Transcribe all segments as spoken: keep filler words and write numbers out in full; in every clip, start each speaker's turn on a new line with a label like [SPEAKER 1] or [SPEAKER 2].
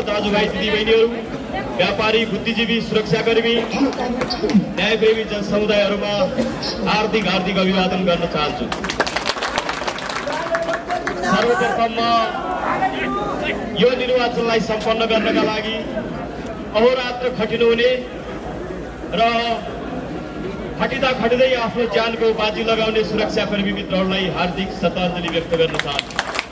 [SPEAKER 1] दाजुभाइ दिदीबहिनीहरू, व्यापारी, बुद्धिजीवी, सुरक्षाकर्मी, न्यायप्रेमी जनसमुदायहरूमा हार्दिक हार्दिक अभिवादन गर्न चाहन्छु। सर्वप्रथम म यो निर्वाचनलाई सम्पन्न गर्नका लागि अहोरात्र खटिनुहुने र खटिँदा खटिँदै आफ्नो ज्यानको बाजी लगाउने सुरक्षाकर्मी मित्रहरूलाई हार्दिक श्रद्धाञ्जली व्यक्त गर्न चाहन्छु।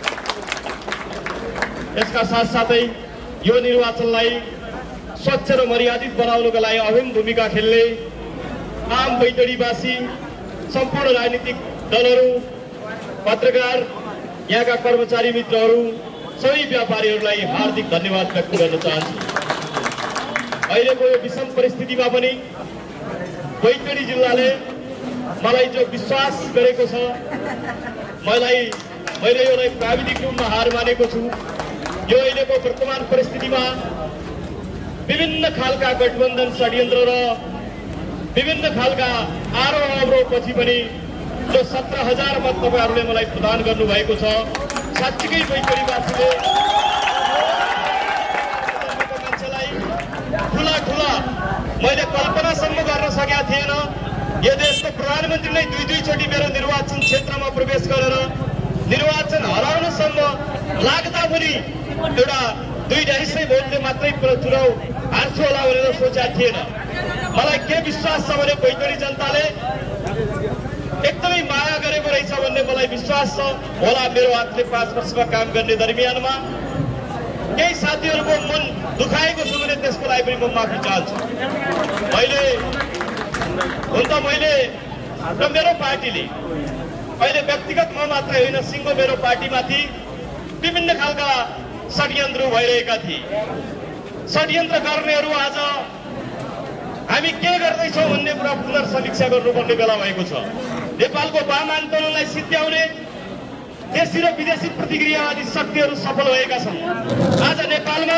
[SPEAKER 1] यसका साथसाथै यो निर्वाचनलाई स्वच्छ र मर्यादित बनाउनका लागि अहम भूमिका खेल्ने आम बैतडीवासी, सम्पूर्ण राजनीतिक दलहरू, पत्रकार, यहाँका कर्मचारी मित्रहरू, सबै व्यापारीहरूलाई हार्दिक धन्यवाद व्यक्त गर्न चाहन्छु। अहिलेको यो विषम परिस्थितिमा पनि बैतडी जिल्लाले मलाई जो विश्वास गरेको छ, मलाई मैले यसलाई प्राविधिक रूपमा हार मानेको छु। यो अहिलेको वर्तमान परिस्थितिमा विभिन्न खालका गठबन्धन षड्यन्त्र र विभिन्न खालका आरोप अवरोधपछि पनि जो सत्र हजार मत तपाईँहरूले मलाई प्रदान गर्नुभएको छ, साँच्चीकै बैतडीवासीले मान्छेलाई ठुला ठुला मैले कल्पनासम्म गर्न सकेका थिएन। यो देशको प्रधानमन्त्री नै दुई दुईचोटि मेरो निर्वाचन क्षेत्रमा प्रवेश गरेर निर्वाचन हराउनसम्म लाग्दा पनि एउटा दुई ढाई सय भोटले मात्रै चुनाव हार्छु होला भनेर सोचेको थिएन। मलाई के विश्वास छ भने बैतडी जनताले एकदमै माया गरेको रहेछ भन्ने मलाई विश्वास छ। होला मेरो हातले पाँच वर्षमा काम गर्ने दरमियानमा केही साथीहरूको मन दुखाएको छ भने त्यसको लागि पनि म माफी चाहन्छु। मैले हुन त मैले र मेरो पार्टीले अहिले व्यक्तिगत म मात्रै होइन, सिङ्गो मेरो पार्टीमाथि विभिन्न खालका षड्यन्त्र भइरहेका थिए। षड्यन्त्र गर्नेहरू आज हामी के गर्दैछौँ भन्ने कुरा पुनर्समीक्षा गर्नुपर्ने बेला भएको छ। नेपालको वाम आन्दोलनलाई सिद्ध्याउने देशी र विदेशी प्रतिक्रियावादी शक्तिहरू सफल भएका छन्। आज नेपालमा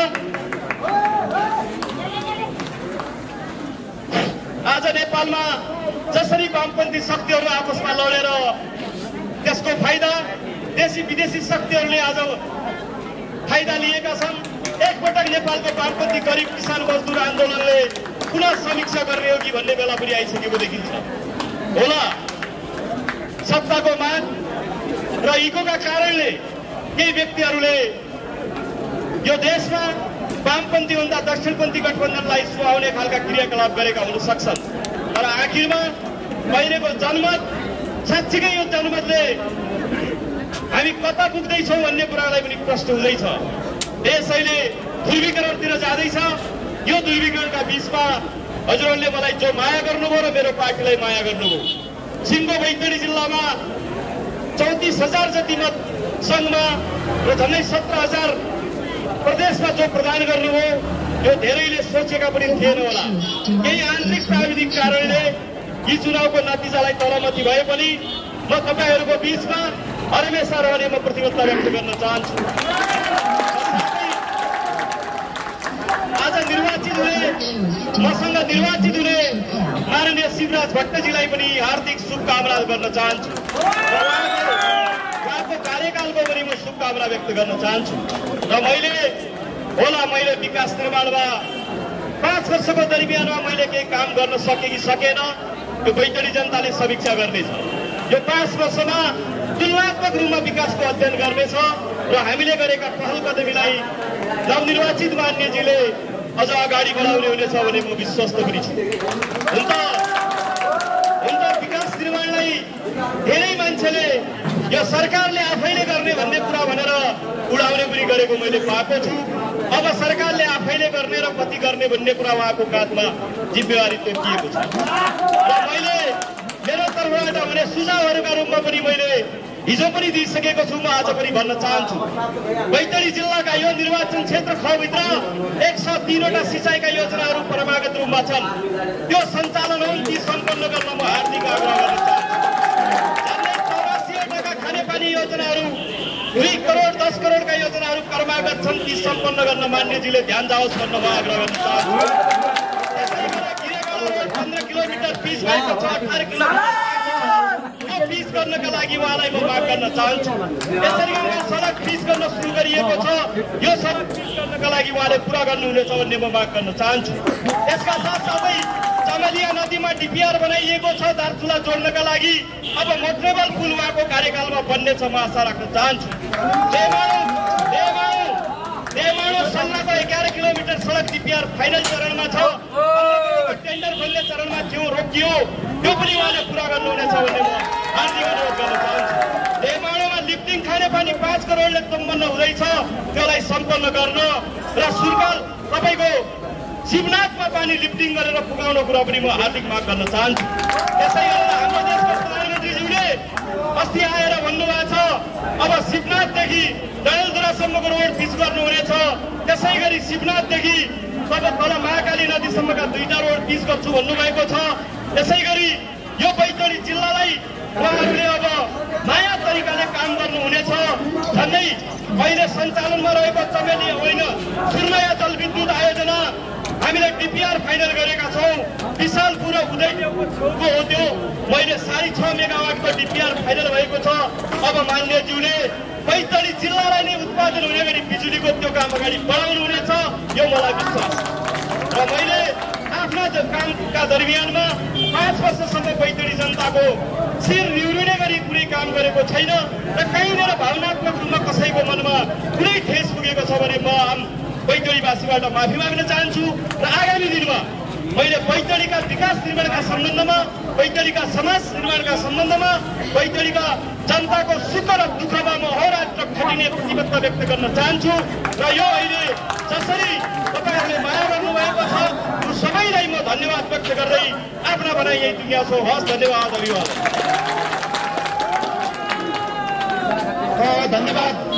[SPEAKER 1] आज नेपालमा जसरी वामपन्थी शक्तिहरू आपसमा लडेर त्यसको फाइदा देशी विदेशी शक्तिहरूले आज फाइदा लिएका छन्। एकपटक नेपालको वामपन्थी गरिब किसान मजदुर आन्दोलनले पुनः समीक्षा गर्ने हो कि भन्ने बेला पनि आइसकेको देखिन्छ। होला सत्ताको माग र इगोका कारणले केही व्यक्तिहरूले यो देशमा वामपन्थी भन्दा दक्षिणपन्थी गठबन्धनलाई सुहाउने खालका क्रियाकलाप गरेका हुन सक्छन्। तर आखिरमा अहिलेको जनमत, साँच्चीकै यो जनमतले हामी कता पुग्दैछौँ भन्ने कुरालाई पनि प्रश्न हुँदैछ। देश अहिले ध्रुवीकरणतिर जाँदैछ। यो ध्रुवीकरणका बिचमा हजुरहरूले मलाई जो माया गर्नुभयो र मेरो पार्टीलाई माया गर्नुभयो, सिङ्गो बैतडी जिल्लामा चौतिस हजार जति मत सङ्घमा र झन्डै सत्र हजार प्रदेशमा जो प्रदान गर्नुभयो, यो धेरैले सोचेका पनि थिएन होला। केही आन्तरिक प्राविधिक कारणले यी चुनावको नतिजालाई तलमाथि भए पनि म तपाईँहरूको बिचमा हमेसा रहने म प्रतिबद्धता व्यक्त गर्न चाहन्छु। आज निर्वाचित हुने मसँग निर्वाचित हुने माननीय शिवराज भट्टजीलाई पनि हार्दिक शुभकामना गर्न चाहन्छु। उहाँको कार्यकालको पनि म शुभकामना व्यक्त गर्न चाहन्छु। र मैले होला मैले विकास निर्माणमा पाँच वर्षको दरमियानमा मैले केही काम गर्न सके कि सकेन, यो बैतडी जनताले समीक्षा गर्नेछ। यो पाँच वर्षमा तुलनात्मक रूपमा विकासको अध्ययन गर्नेछ र हामीले गरेका पहल कदमीलाई नवनिर्वाचित मान्यजीले अझ अगाडि बढाउने हुनेछ भन्ने म विश्वस्त पनि छु। हुन त हुन त विकास निर्माणलाई धेरै मान्छेले यो सरकारले आफैले गर्ने भन्ने कुरा भनेर उडाउने पनि गरेको मैले पाएको छु। अब सरकारले आफैले गर्ने र कति गर्ने भन्ने कुरा उहाँको काँधमा जिम्मेवारी तोकिएको छ। र मैले मेरो तर्फबाट हुने सुझावहरूका रूपमा पनि मैले हिजो पनि दिइसकेको छु, म आज पनि भन्न चाहन्छु। बैतडी जिल्लाका यो निर्वाचन क्षेत्र खभित्र एक सौ तीनवटा सिँचाइका योजनाहरू परम्परागत रूपमा छन्। त्यो सञ्चालन हुन् ती सम्पन्न गर्न म हार्दिक आग्रह गर्न चाहन्छु। झन्डै चौरासीवटा खानेपानी योजनाहरू, दुई करोड दस करोडका योजनाहरू परम्परागत छन्, ती सम्पन्न गर्न मान्यजीले ध्यान जाओस् भन्न म आग्रह गर्न चाहन्छु। त्यसै गरी गिरेगाडा रोड पन्ध्र किलोमिटर पिच भएको छ, अठार किलोमिटर यो पिच गर्नका लागि उहाँलाई म माग गर्न चाहन्छु। यसरी गरेर सडक पिच गर्न सुरु गरिएको छ, यो सडक पिच गर्नका लागि उहाँले पुरा गर्नुहुनेछ भन्ने म माग गर्न चाहन्छु। यसका साथसाथै चमेलिया नदीमा डिपिआर बनाइएको छ दार्चुला जोड्नका लागि, अब मोटरेबल पुल उहाँको कार्यकालमा बन्नेछ म आशा राख्न चाहन्छु। देमाणु सल्लाहको एघार किलोमिटर सडक डिपिआर फाइनल चरणमा छ, टेन्डर खोल्ने चरणमा थियो रोकियो, त्यो पनि उहाँले पुरा गर्नुहुनेछ भन्ने म हार्दिक अनुरोध गर्न चाहन्छु। देमाणुमा लिफ्टिङ खानेपानी पाँच करोडले सम्पन्न हुँदैछ, त्यसलाई सम्पन्न गर्न र सुर्काल तपाईँको शिवनाथमा पानी लिफ्टिङ गरेर पुगाउन कुरा पनि म हार्दिक माग गर्न चाहन्छु। त्यसै गरेर हाम्रो देशको प्रधानमन्त्रीज्यूले अस्ति आएर भन्नुभएको छ अब शिवनाथदेखि डडेलधुरासम्मको रोड पिच गर्नुहुनेछ, त्यसै गरी शिवनाथदेखि तब तल महाकाली नदीसम्मका दुईटा रोड पिच गर्छु भन्नुभएको छ। त्यसै गरी यो बैतडी जिल्लालाई उहाँहरूले अब नयाँ तरिकाले काम गर्नुहुनेछ। झन्डै अहिले सञ्चालनमा रहेको चमेली होइन सुर्माया जलविद्युत आयोजना हामीले डिपिआर फाइनल गरेका छौँ, विशालपुर र उदयदेवको छेउको हो त्यो, मैले साढे छ मेगावाटको डिपिआर फाइनल भएको छ। अब मान्यज्यूले बैतडी जिल्लालाई नै उत्पादन हुने गरी बिजुलीको त्यो काम अगाडि बढाउनु हुनेछ, यो मलाई विश्वास। र मैले आफ्ना कामका दरमियानमा पाँच वर्षसम्म बैतडी जनताको शिर निहुरिने गरी कुनै काम गरेको छैन र कहीँनिर भावनात्मक रूपमा कसैको मनमा कुनै ठेस पुगेको छ भने म आम बैतडीवासीबाट माफी माग्न चाहन्छु। र आगामी दिनमा मैले बैतडीका विकास निर्माणका सम्बन्धमा, बैतडीका समाज निर्माणका सम्बन्धमा, बैतडीका जनताको सुख र दुःखमा म अहोरात्र खटिने प्रतिबद्धता व्यक्त गर्न चाहन्छु। र यो अहिले जसरी तपाईँहरूले माया गर्नुभएको छ त्यो सबैलाई म धन्यवाद व्यक्त गर्दै आफ्ना भनाइ यही दुनियाँ सो हस्। धन्यवाद। धन्यवाद।